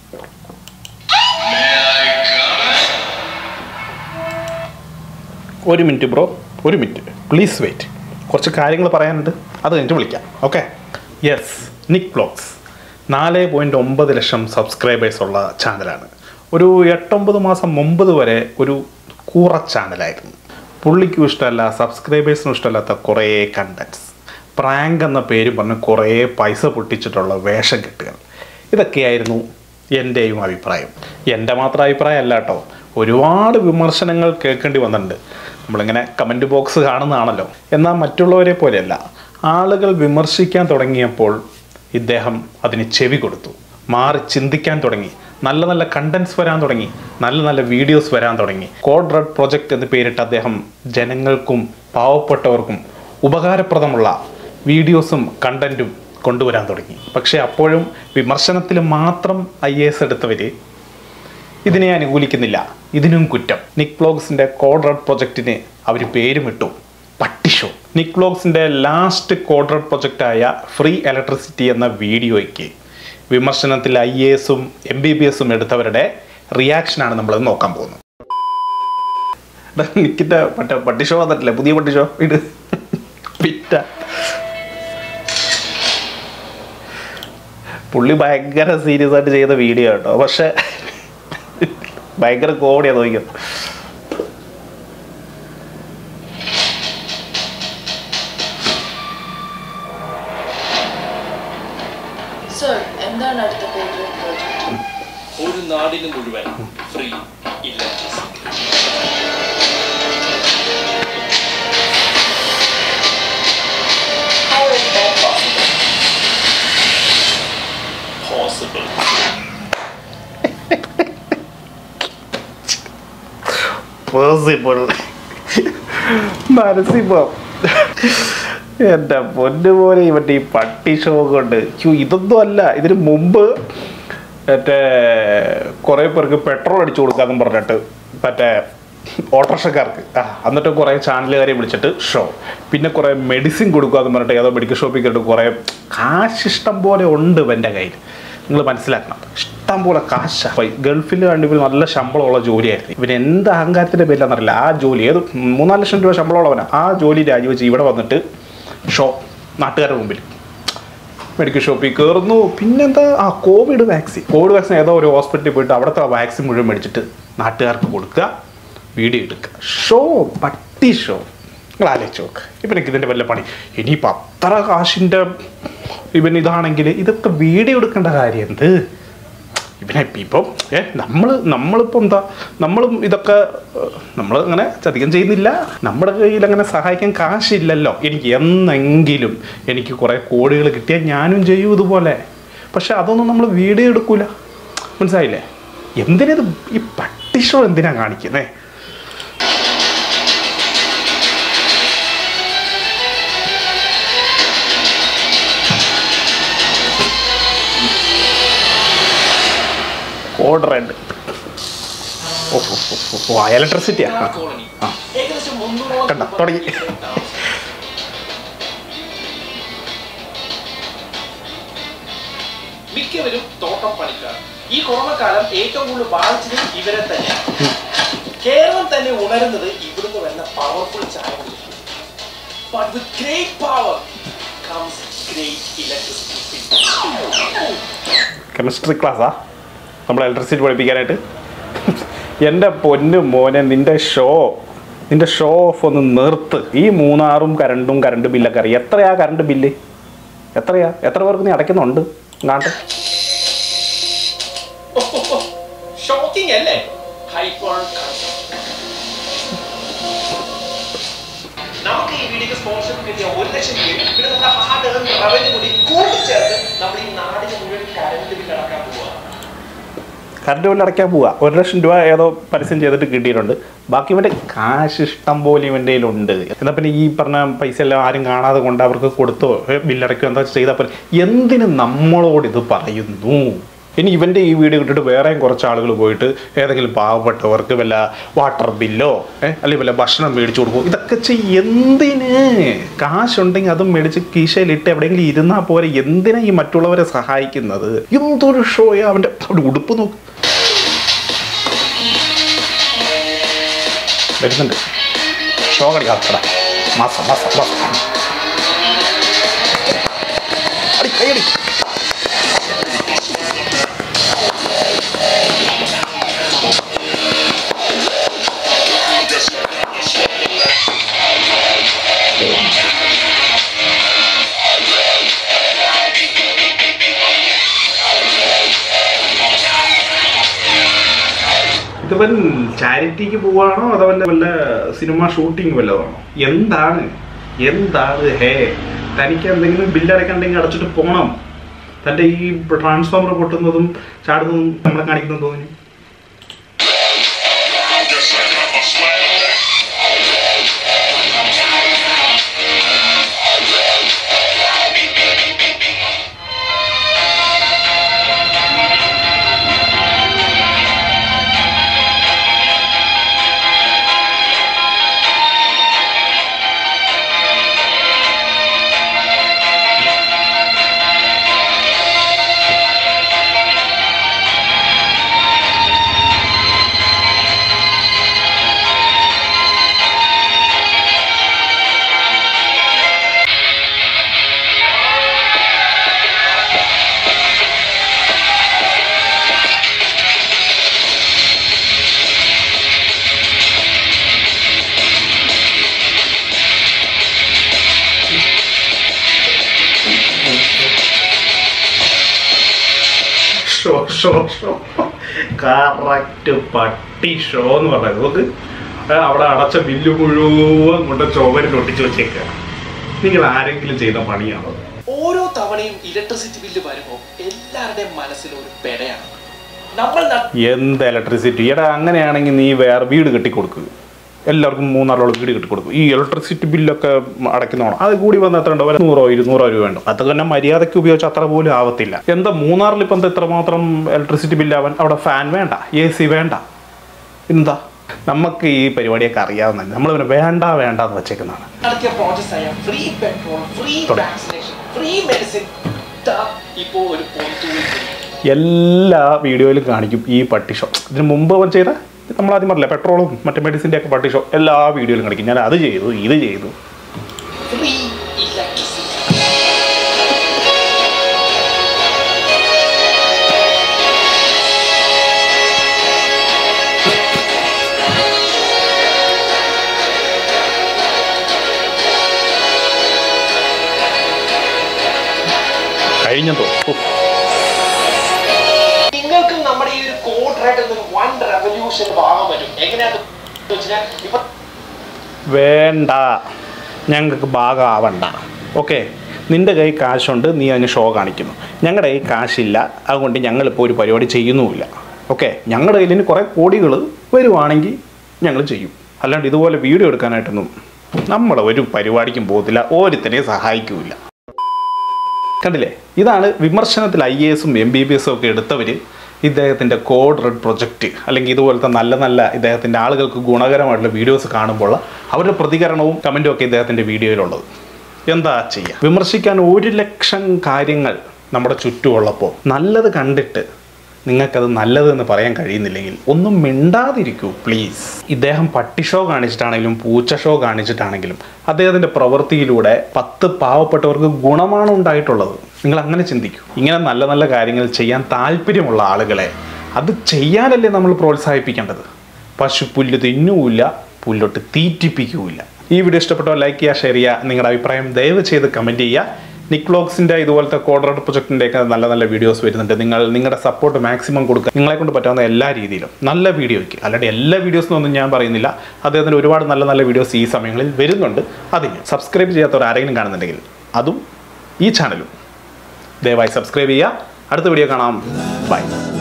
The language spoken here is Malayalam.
ഒരു മിനിറ്റ് ബ്രോ, ഒരു മിനിറ്റ് പ്ലീസ് വെയിറ്റ്. കുറച്ച് കാര്യങ്ങൾ പറയാനുണ്ട്, അത് കഴിഞ്ഞിട്ട് വിളിക്കാം. Okay. Yes, Nik vlogs 4.9 lakh subscribers ഉള്ള ചാനലാണ്. ഒരു 8-9 മാസം മുമ്പ് വരെ ഒരു കൂറ ചാനലായിരുന്നു. പുള്ളിക്കും ഇഷ്ടമല്ല, സബ്സ്ക്രൈബേഴ്സിനും ഇഷ്ടമല്ലാത്ത കുറേ കണ്ടൻറ്റ്സ്, പ്രാങ്ക് എന്ന പേര് പറഞ്ഞ് കുറേ പൈസ പൊട്ടിച്ചിട്ടുള്ള വേഷം കെട്ടുകൾ, ഇതൊക്കെയായിരുന്നു എൻ്റെയും അഭിപ്രായം. എൻ്റെ മാത്രം അഭിപ്രായം അല്ല കേട്ടോ, ഒരുപാട് വിമർശനങ്ങൾ കേൾക്കേണ്ടി വന്നിട്ടുണ്ട്. നമ്മളിങ്ങനെ കമൻറ്റ് ബോക്സ് കാണുന്നതാണല്ലോ. എന്നാൽ മറ്റുള്ളവരെ പോലെയല്ല, ആളുകൾ വിമർശിക്കാൻ തുടങ്ങിയപ്പോൾ ഇദ്ദേഹം അതിന് ചെവി കൊടുത്തു, മാറി ചിന്തിക്കാൻ തുടങ്ങി, നല്ല നല്ല കണ്ടൻറ്റ്സ് വരാൻ തുടങ്ങി, നല്ല നല്ല വീഡിയോസ് വരാൻ തുടങ്ങി. കോഡ് റെഡ് പ്രൊജക്റ്റ് എന്ന് പേരിട്ട് അദ്ദേഹം ജനങ്ങൾക്കും പാവപ്പെട്ടവർക്കും ഉപകാരപ്രദമുള്ള വീഡിയോസും കണ്ടൻറ്റും കൊണ്ടുവരാൻ തുടങ്ങി. പക്ഷേ അപ്പോഴും വിമർശനത്തിൽ മാത്രം IAS എടുത്തവർ ഇതിനെ അനുകൂലിക്കുന്നില്ല. ഇതിനും കുറ്റം. നിക് വ്ലോഗ്സിൻ്റെ കോഡ് റെഡ് പ്രൊജക്റ്റിന് അവർ പേരുമിട്ടു പട്ടി ഷോ. നിക് വ്ലോഗ്സിൻ്റെ ലാസ്റ്റ് കോഡ് റെഡ് പ്രൊജക്റ്റായ ഫ്രീ ഇലക്ട്രിസിറ്റി എന്ന വീഡിയോയ്ക്ക് വിമർശനത്തിൽ IASഉം MBBSഉം എടുത്തവരുടെ റിയാക്ഷനാണ് നമ്മൾ നോക്കാൻ പോകുന്നത്. നിക്കിൻ്റെ പട്ടി ഷോ വന്നിട്ടില്ലേ, പുതിയ പട്ടി ഷോ ഇത് പിറ്റ. പുള്ളി ഭയങ്കര സീരിയസ് ആയിട്ട് ചെയ്ത വീഡിയോ കേട്ടോ, പക്ഷെ ഭയങ്കര കോടിയാണ് നോക്കിയത്. ഒരു നാടിന് മുഴുവൻ ഫ്രീ ഇലക്ട്രിസിറ്റി. എൻ്റെ പൊന്നു പോലെ ഇവൻ്റെ ഈ പട്ടി ഷോ കൊണ്ട് ഇതൊന്നും അല്ല. ഇതിന് മുമ്പ് മറ്റേ കുറേ പേർക്ക് പെട്രോൾ അടിച്ചു കൊടുക്കാമെന്ന് പറഞ്ഞിട്ട് മറ്റേ ഓട്ടോറിക്ഷക്കാർക്ക് എന്നിട്ട് കുറേ ചാനലുകാരെ വിളിച്ചിട്ട് ഷോ, പിന്നെ കുറേ മെഡിസിൻ കൊടുക്കാമെന്ന് പറഞ്ഞിട്ട് ഏതോ മെഡിക്കൽ ഷോപ്പിൽ കണ്ടിട്ട് കുറേ കാശ് ഇഷ്ടം പോലെ ഉണ്ട് ഇവൻ്റെ കയ്യിൽ. നിങ്ങൾ മനസ്സിലാക്കണം, ഇഷ്ടം പോലെ കാശാണ്. ഗൾഫിൽ കണ്ടിപ്പോൾ നല്ല ശമ്പളമുള്ള ജോലിയായിരുന്നു. ഇവന് എന്ത് അഹങ്കാരത്തിൻ്റെ പേരിലാണെന്നറിയില്ല, ആ ജോലി ഏത് 3-4 ലക്ഷം രൂപ ശമ്പളമുള്ളവനാണ്. ആ ജോലി രാജിവെച്ച് ഇവിടെ വന്നിട്ട് ഷോ നാട്ടുകാരുടെ മുമ്പിൽ മെഡിക്കൽ ഷോപ്പിൽ കയറുന്നു. പിന്നെന്താ, കോവിഡ് വാക്സിൻ ഏതോ ഒരു ഹോസ്പിറ്റലിൽ പോയിട്ട് അവിടുത്തെ വാക്സിൻ മുഴുവൻ മേടിച്ചിട്ട് നാട്ടുകാർക്ക് കൊടുക്കുക, വീഡിയോ എടുക്കുക. ഷോ, പട്ടി ഷോ. നിങ്ങൾ ആലോചിച്ച് നോക്ക്, ഇവനൊക്കെ ഇതിൻ്റെ വല്ല പണി. ഇനിയിപ്പോൾ അത്ര കാശിൻ്റെ ഇവൻ ഇതാണെങ്കിൽ ഇതൊക്കെ വീഡിയോ എടുക്കേണ്ട കാര്യം എന്ത്? ഇപ്പം നമ്മളിപ്പോൾ എന്താ, നമ്മളും ഇതൊക്കെ നമ്മൾ അങ്ങനെ അധികം ചെയ്യുന്നില്ല. നമ്മുടെ കയ്യിൽ അങ്ങനെ സഹായിക്കാൻ കാശില്ലല്ലോ. എനിക്ക് എന്നെങ്കിലും എനിക്ക് കുറേ കോടികൾ കിട്ടിയാൽ ഞാനും ചെയ്യും ഇതുപോലെ. പക്ഷെ അതൊന്നും നമ്മൾ വീഡിയോ എടുക്കൂല. മനസ്സിലായില്ലേ? എന്തിനത് ഈ പട്ടി ഷോ എന്തിനാ കാണിക്കുന്നേ? കോഡ് റെഡ് ഇലക്ട്രിസിറ്റിയാ കണ്ട തുടങ്ങി. മിക്കവരും തോട്ടം പണിക്കാർ. ഈ കൊറോണ കാലം ഏറ്റവും കൂടുതൽ ബാധിച്ചത് ഇവരെ തന്നെയാണ്. കേരളം തന്നെ ഉണരുന്നത് ഇവിടുന്ന് വരുന്ന powerful channel. But with great power comes great electricity. Chemistry ക്ലാസ്സാ നമ്മൾ ഇലക്ട്രിസിറ്റി പഠിപ്പിക്കാനായിട്ട്. എൻ്റെ പൊന്നു മോനെ, നിൻ്റെ ഷോ ഓഫ് ഒന്ന് നിർത്ത്. ഈ 3-6 കറണ്ട് ബില്ലൊക്കെ അറിയാം. എത്രയാ കറണ്ട് ബില്ല്? എത്ര പേർക്ക് നീ അടയ്ക്കുന്നുണ്ട്? നാട്ടെ ഷോക്കിംഗ് അല്ലേ? നമുക്ക് ഈ വീഡിയോക്ക് സ്പോൺസർഷിപ്പ് കിട്ടിയ 1 ലക്ഷം രൂപ പിന്നെ നമ്മുടെ ഹാർഡ് ഏൺ റവന്യൂ കൂടി കൂട്ടിച്ചേർത്ത് നമ്മൾ ഈ നാടിന് മുഴുവൻ കറണ്ട് ബില്ല് അടക്കാൻ പോവുക. കറണ്ട് ബില്ല് അടയ്ക്കാൻ പോവുക. 1 ലക്ഷം രൂപ ഏതോ പരസ്യം ചെയ്തിട്ട് കിട്ടിയിട്ടുണ്ട്. ബാക്കി ഇവൻ്റെ കാശ് ഇഷ്ടം പോലെ ഇവൻ്റെ കയ്യിലുണ്ട്. എന്നാൽ പിന്നെ ഈ പറഞ്ഞ പൈസ എല്ലാം ആരും കാണാതെ കൊണ്ട് അവർക്ക് കൊടുത്തോ ബില്ലടയ്ക്കോ എന്താ ചെയ്താൽ പോലെ. എന്തിന് നമ്മളോട് ഇത് പറയുന്നു? ഇനി ഇവൻ്റെ ഈ വീഡിയോ കിട്ടിയിട്ട് വേറെയും കുറച്ച് ആളുകൾ പോയിട്ട് ഏതെങ്കിലും പാവപ്പെട്ടവർക്ക് വല്ല വാട്ടർ ബില്ലോ അല്ലെങ്കിൽ വല്ല ഭക്ഷണം മേടിച്ചു കൊടുക്കും. ഇതൊക്കെ എന്തിന്? കാശുണ്ടെങ്കിൽ അതും മേടിച്ച് കീശയിലിട്ട് എവിടെയെങ്കിലും ഇരുന്നാൽ പോരെ. എന്തിനാ ഈ മറ്റുള്ളവരെ സഹായിക്കുന്നത്? എന്തൊരു ഷോയാ. അവൻ്റെ ഉടുപ്പ് നോക്ക്. വരുന്നുണ്ട് ഷോ കളിക്കാത്തടാ. മാസം മാസം മാസം അടി കൈയടി. ഇതവൻ ചാരിറ്റിക്ക് പോവാണോ അതോ വല്ല സിനിമ ഷൂട്ടിങ് വല്ലതാണോ? എന്താണ് ഹേ? തനിക്ക് എന്തെങ്കിലും ബില്ലടക്കണ്ടെങ്കിൽ അടച്ചിട്ട് പോകണം. തൻ്റെ ഈ ട്രാൻസ്ഫോമർ പൊട്ടുന്നതും ചാടുന്നതും നമ്മളെ കാണിക്കുന്നത് തോന്നി. ഷോ കറക്റ്റ് പട്ടി ഷോ എന്ന് പറഞ്ഞത്. നമുക്ക് അവിടെ അടച്ച ബില്ല് മുഴുവൻ കൊണ്ട് ചുവരിൽ ഒട്ടിച്ചു വെച്ചേക്കുക. നിങ്ങൾ ആരെങ്കിലും ചെയ്ത പണിയാണോ? ഓരോ തവണയും ഇലക്ട്രിസിറ്റി ബില്ല് വരുമ്പോൾ എല്ലാവരുടെയും മനസ്സിലൊരു പെടയാണ്. എന്ത് ഇലക്ട്രിസിറ്റി? എടാ അങ്ങനെയാണെങ്കിൽ നീ വേറെ വീട് കെട്ടിക്കൊടുക്കുക. എല്ലാവർക്കും 3-4 വീട് കെട്ടിക്കൊടുക്കും. ഈ ഇലക്ട്രിസിറ്റി ബില്ലൊക്കെ അടയ്ക്കുന്നതാണ്. അത് കൂടി വന്ന് എത്ര ഉണ്ടോ? 100-200 രൂപ വേണ്ട. അത് തന്നെ മര്യാദയ്ക്ക് ഉപയോഗിച്ച് അത്ര പോലും ആവത്തില്ല. എന്താ മൂന്നാറിൽ ഇപ്പം എത്രമാത്രം ഇലക്ട്രിസിറ്റി ബില്ലാവാൻ? അവിടെ ഫാൻ വേണ്ട, AC വേണ്ട. എന്താ നമുക്ക് ഈ പരിപാടിയൊക്കെ അറിയാവുന്ന നമ്മൾ പിന്നെ വേണ്ടെന്ന് വെച്ചേക്കുന്നതാണ്. എല്ലാ വീഡിയോയിലും കാണിക്കും ഈ പട്ടി ഷോ. ഇതിന് മുമ്പ് അവൻ ചെയ്ത നമ്മളാദ്യം പറഞ്ഞില്ല പെട്രോളും മറ്റേ മെഡിസിൻ്റെ ഒക്കെ പട്ടി ഷോ എല്ലാ വീഡിയോയിലും കാണിക്കും. ഞാൻ അത് ചെയ്തു, ഇത് ചെയ്തു. കഴിഞ്ഞതോ നിങ്ങൾക്കും നമ്മുടെ ഈ ഒരു കോഡ് റെഡ് എന്നൊരു വൺ റെവല്യൂഷൻ വാങ്ങാൻ പറ്റും. എങ്ങനെയാണെന്ന് വെച്ചാൽ വേണ്ട, ഞങ്ങൾക്ക് ഭാഗമാവണ്ട. ഓക്കെ, നിൻ്റെ കൈ കാശുണ്ട്, നീ അതിന് ഷോ കാണിക്കുന്നു. ഞങ്ങളുടെ കൈ കാശില്ല, അതുകൊണ്ട് ഞങ്ങളിപ്പോൾ ഒരു പരിപാടി ചെയ്യുന്നുമില്ല. ഓക്കെ, ഞങ്ങളുടെ കയ്യിൽ കുറേ കോടികൾ വരുവാണെങ്കിൽ ഞങ്ങൾ ചെയ്യും. അല്ലാണ്ട് ഇതുപോലെ വീഡിയോ എടുക്കാനായിട്ടൊന്നും നമ്മൾ ഒരു പരിപാടിക്കും പോകത്തില്ല, ഓരോരുത്തരെയും സഹായിക്കില്ല. കണ്ടില്ലേ, ഇതാണ് വിമർശനത്തിൽ IAS-ഉം MBBS-ഉം ഒക്കെ എടുത്തവർ ഇദ്ദേഹത്തിൻ്റെ കോഡ് റെഡ് പ്രൊജക്റ്റ് അല്ലെങ്കിൽ ഇതുപോലത്തെ നല്ല നല്ല ഇദ്ദേഹത്തിൻ്റെ ആളുകൾക്ക് ഗുണകരമായിട്ടുള്ള വീഡിയോസ് കാണുമ്പോൾ അവരുടെ പ്രതികരണവും കമൻറ്റും ഒക്കെ ഇദ്ദേഹത്തിൻ്റെ വീഡിയോയിലുള്ളത്. എന്താ ചെയ്യുക? വിമർശിക്കാൻ 1,00,000 കാര്യങ്ങൾ നമ്മുടെ ചുറ്റുമുള്ളപ്പോൾ നല്ലത് കണ്ടിട്ട് നിങ്ങൾക്കത് നല്ലതെന്ന് പറയാൻ കഴിയുന്നില്ലെങ്കിൽ ഒന്നും മിണ്ടാതിരിക്കൂ പ്ലീസ്. ഇദ്ദേഹം പട്ടി ഷോ കാണിച്ചിട്ടാണെങ്കിലും പൂച്ച ഷോ കാണിച്ചിട്ടാണെങ്കിലും അദ്ദേഹത്തിൻ്റെ പ്രവൃത്തിയിലൂടെ 10 പാവപ്പെട്ടവർക്ക് ഗുണമാണ് ഉണ്ടായിട്ടുള്ളത്. നിങ്ങൾ അങ്ങനെ ചിന്തിക്കൂ. ഇങ്ങനെ നല്ല നല്ല കാര്യങ്ങൾ ചെയ്യാൻ താല്പര്യമുള്ള ആളുകളെ അത് ചെയ്യാനല്ലേ നമ്മൾ പ്രോത്സാഹിപ്പിക്കേണ്ടത്. പശു പുല്ല് തിന്നുമില്ല, പുല്ലൊട്ട് തീറ്റിപ്പിക്കുകയില്ല. ഈ വീഡിയോ ഇഷ്ടപ്പെട്ടോ ലൈക്ക് ചെയ്യുക, ഷെയർ ചെയ്യുക. നിങ്ങളുടെ അഭിപ്രായം ദയവ് ചെയ്ത് കമൻറ്റ് ചെയ്യുക. നിക് വ്ലോഗ്സിൻ്റെ ഇതുപോലത്തെ കോഡ് റെഡ് പ്രൊജക്റ്റിൻ്റെയൊക്കെ നല്ല നല്ല വീഡിയോസ് വരുന്നുണ്ട്. നിങ്ങളുടെ സപ്പോർട്ട് മാക്സിമം കൊടുക്കുക. നിങ്ങളെക്കൊണ്ട് പറ്റാവുന്ന എല്ലാ രീതിയിലും നല്ല വീഡിയോയ്ക്ക്, അല്ലാണ്ട് എല്ലാ വീഡിയോസിനൊന്നും ഞാൻ പറയുന്നില്ല. അദ്ദേഹത്തിന് ഒരുപാട് നല്ല നല്ല വീഡിയോസ് ഈ സമയങ്ങളിൽ വരുന്നുണ്ട്. അതിന് സബ്സ്ക്രൈബ് ചെയ്യാത്തവർ ആരെങ്കിലും കാണുന്നുണ്ടെങ്കിൽ അതും ഈ ചാനലും ദയവായി സബ്സ്ക്രൈബ് ചെയ്യുക. അടുത്ത വീഡിയോ കാണാം. ബൈ.